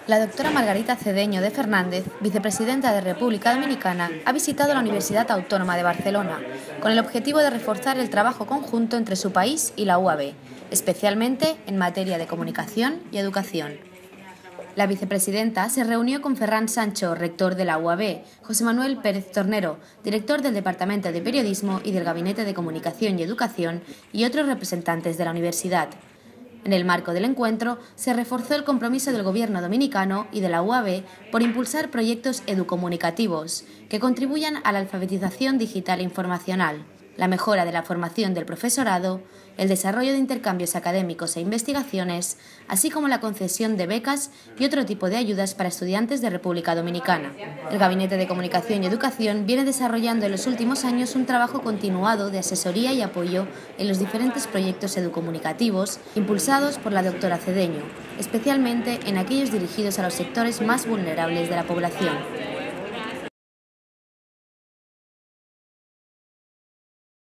La doctora Margarita Cedeño de Fernández, vicepresidenta de República Dominicana, ha visitado la Universidad Autónoma de Barcelona con el objetivo de reforzar el trabajo conjunto entre su país y la UAB, especialmente en materia de comunicación y educación. La vicepresidenta se reunió con Ferran Sancho, rector de la UAB, José Manuel Pérez Tornero, director del Departamento de Periodismo y del Gabinete de Comunicación y Educación, y otros representantes de la universidad. En el marco del encuentro, se reforzó el compromiso del Gobierno dominicano y de la UAB por impulsar proyectos educomunicativos que contribuyan a la alfabetización digital e informacional, la mejora de la formación del profesorado, el desarrollo de intercambios académicos e investigaciones, así como la concesión de becas y otro tipo de ayudas para estudiantes de República Dominicana. El Gabinete de Comunicación y Educación viene desarrollando en los últimos años un trabajo continuado de asesoría y apoyo en los diferentes proyectos educomunicativos impulsados por la doctora Cedeño, especialmente en aquellos dirigidos a los sectores más vulnerables de la población.